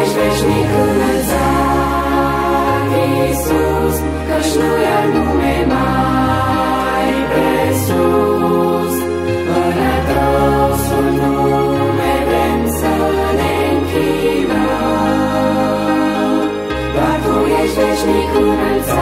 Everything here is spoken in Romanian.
ești veșnic înălțat, Iisus, căci nu e nume mai presus. În al tău sfânt nume vrem să ne închinăm, doar tu ești veșnic înălțat.